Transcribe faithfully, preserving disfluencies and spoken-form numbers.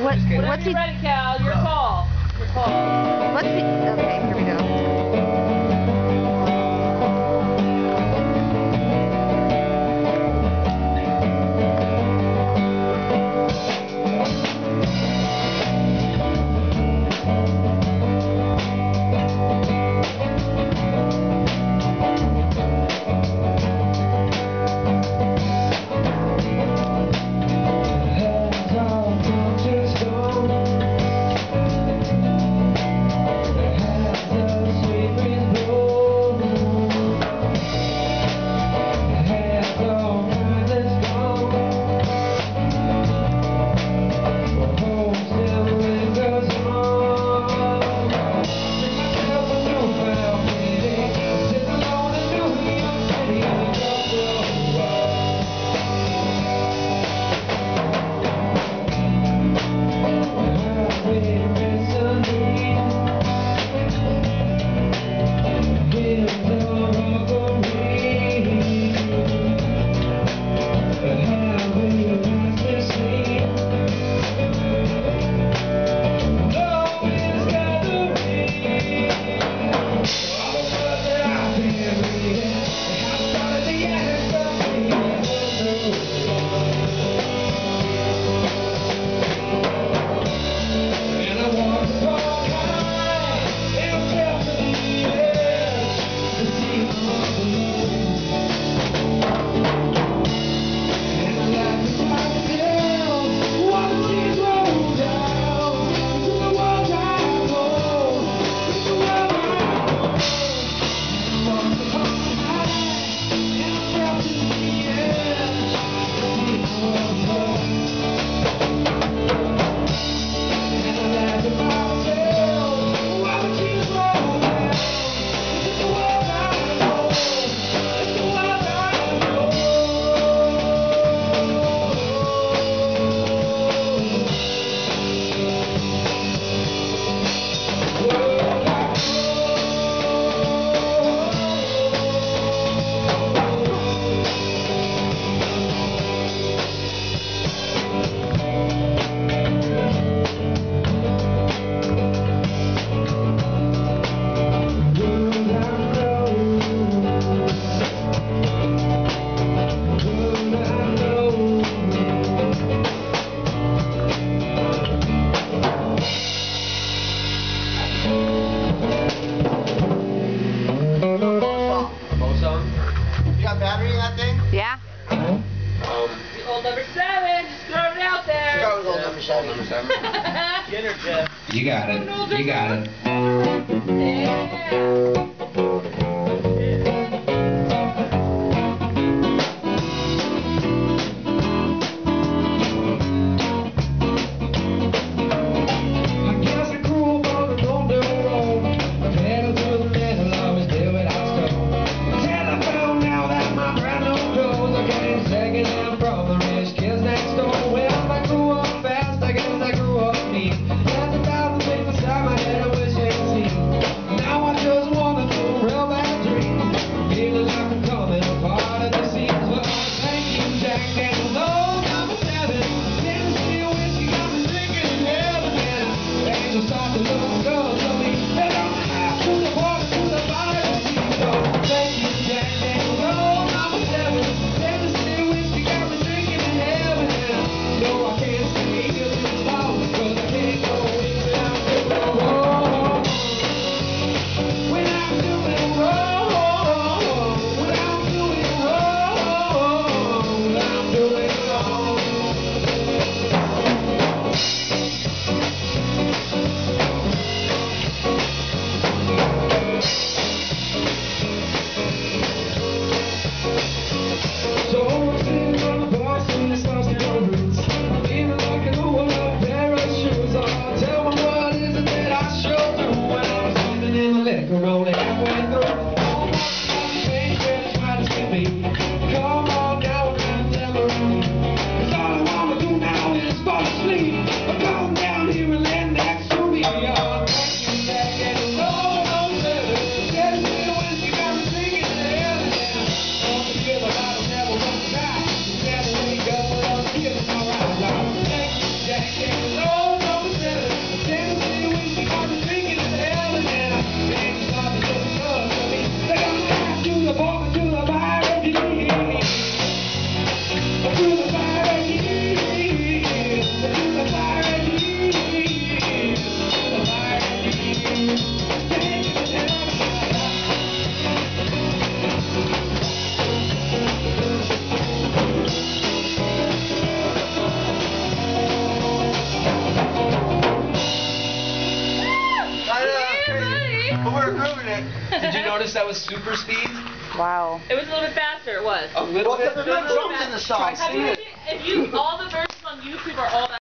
What, what's he... ready, Cal. Your call. Your call. What's he... Okay, here we go. Battery in that thing? Yeah. Um, old number seven, just throwing it out there. That was old number seven. Number seven. Get her, Jeff. You got it. You got it. Yeah. Oh! start moving it. Did you notice that was super speed? Wow. It was a little bit faster, it was. A little Well, bit. there's no drums in the song. Have you, if you, all the versions on YouTube are all that.